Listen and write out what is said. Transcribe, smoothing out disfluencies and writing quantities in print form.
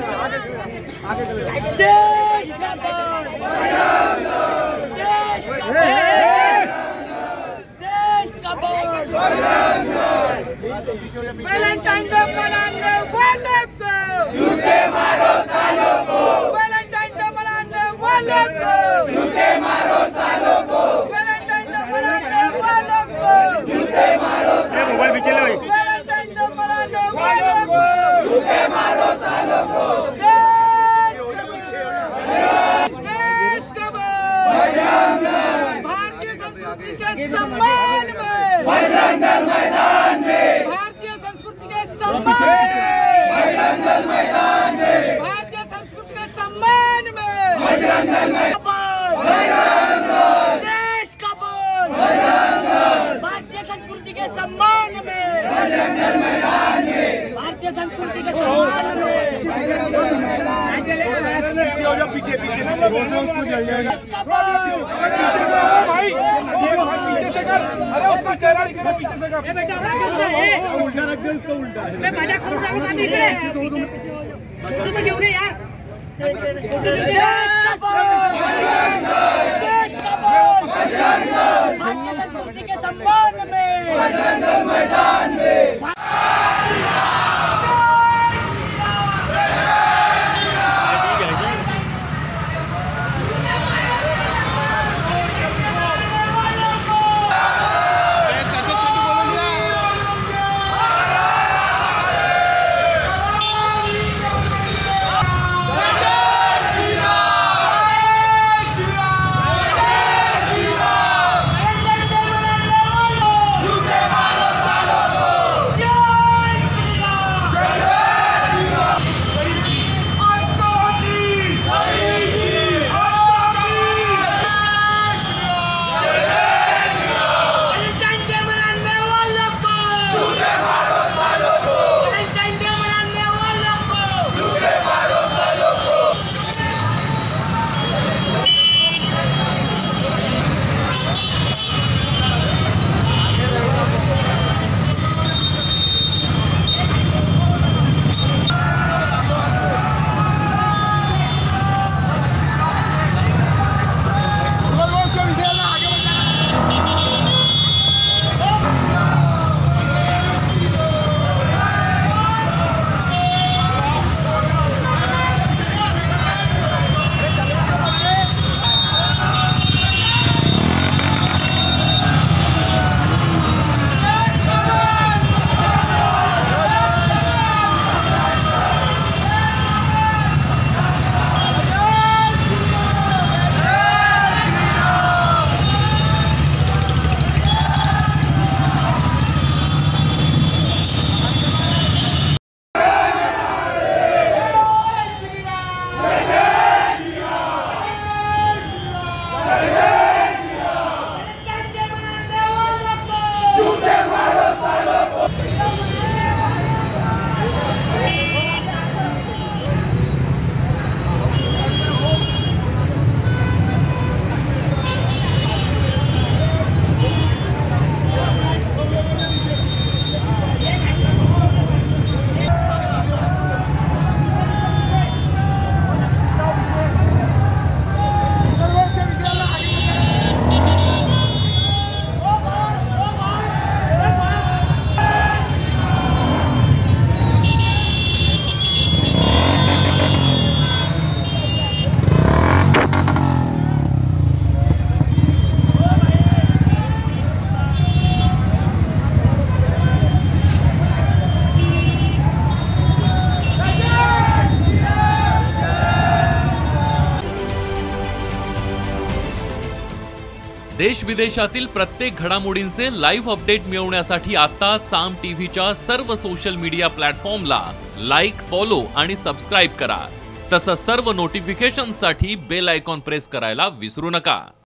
देश का बल, देश का बल, देश का बल। वैलेंटाइन डे मनाने वालों को जूते मारो सालों को। वैलेंटाइन डे मनाने वालों को जूते मारो सालों को। वैलेंटाइन डे मनाने वालों को जूते मारो सालों को। वैलेंटाइन डे मनाने वालों को जूते मारो सालों को। देश का बल, भारतीय संस्कृति के सम्मान में बजरंग दल मैदान में। भारतीय संस्कृति के सम्मान में बजरंग दल मैदान में। भारतीय संस्कृति के सम्मान में बजरंग दल मैदान। देश का बल, भारतीय संस्कृति के सम्मान में बजरंग दल मैदान में। भारतीय संस्कृति के सम्मान में पीछे पीछे देश का बल। भाई अरे उसका चेहरा दिखेगा पीछे से। बेटा उल्टा रख दे, उसको उल्टा है। मैं मजाक कर रहा हूं। तू तो क्यों रे यार। देश का बल, देश का बल, भारतीय संस्कृति के सम्मान में बजरंग दल मैदान में। देश विदेशातील प्रत्येक घडामोडींचे लाईव्ह अपडेट मिळवण्यासाठी आता साम टीव्हीच्या सर्व सोशल मीडिया प्लॅटफॉर्मला लाईक, फॉलो आणि सबस्क्राइब करा। तसंच सर्व नोटिफिकेशनसाठी बेल आयकॉन प्रेस करायला विसरू नका।